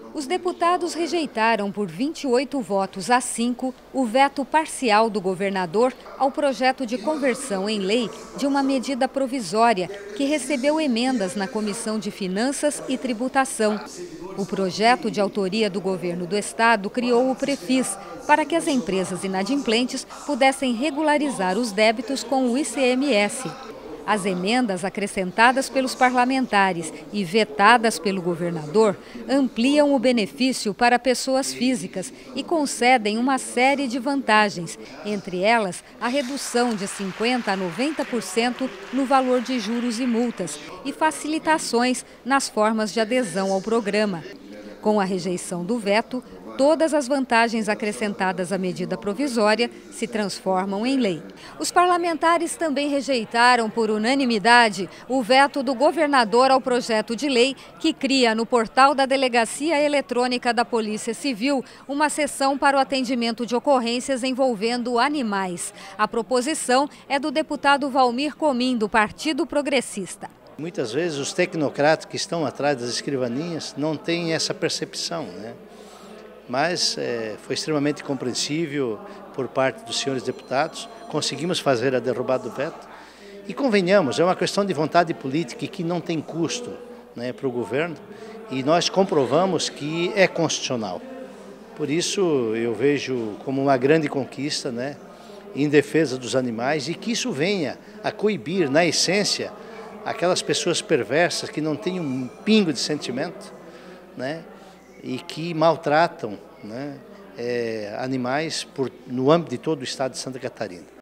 Os deputados rejeitaram por 28 votos a 5 o veto parcial do governador ao projeto de conversão em lei de uma medida provisória que recebeu emendas na Comissão de Finanças e Tributação. O projeto de autoria do governo do estado criou o Prefis para que as empresas inadimplentes pudessem regularizar os débitos com o ICMS. As emendas acrescentadas pelos parlamentares e vetadas pelo governador ampliam o benefício para pessoas físicas e concedem uma série de vantagens, entre elas a redução de 50% a 90% no valor de juros e multas e facilitações nas formas de adesão ao programa. Com a rejeição do veto, todas as vantagens acrescentadas à medida provisória se transformam em lei. Os parlamentares também rejeitaram por unanimidade o veto do governador ao projeto de lei que cria no portal da Delegacia Eletrônica da Polícia Civil uma seção para o atendimento de ocorrências envolvendo animais. A proposição é do deputado Valmir Comim, do Partido Progressista. Muitas vezes os tecnocratas que estão atrás das escrivaninhas não têm essa percepção, né? Mas foi extremamente compreensível por parte dos senhores deputados, conseguimos fazer a derrubada do veto e convenhamos, é uma questão de vontade política e que não tem custo, né, para o governo e nós comprovamos que é constitucional. Por isso eu vejo como uma grande conquista, né, em defesa dos animais e que isso venha a coibir, na essência, aquelas pessoas perversas que não têm um pingo de sentimento, né, e que maltratam, né, animais no âmbito de todo o estado de Santa Catarina.